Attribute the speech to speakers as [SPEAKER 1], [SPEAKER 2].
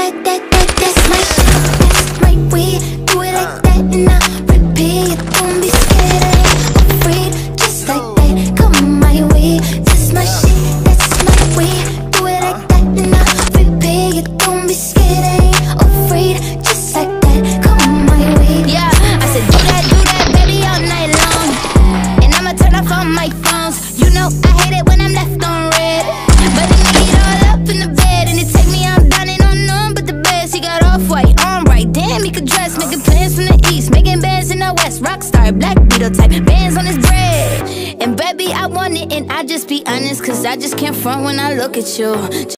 [SPEAKER 1] That's my shit, that's my way. Do it like that and I repeat. Don't be scared, I ain't afraid. Just like that, come my way. That's my shit, that's my way. Do it like that and I repeat. Don't be scared, I ain't afraid. Just like that, come my way.
[SPEAKER 2] Yeah, I said do that, baby, all night long. And I'ma turn off all my phones. You know I hate it when I'm left on red, but it make it all up in the bed. And it take me out dining on none but the best. He got off-white, on right, damn, he could dress. Making plans from the east, making bands in the west. Rockstar, Black Beetle type, bands on his dread. And baby, I want it, and I just be honest, cause I just can't front when I look at you.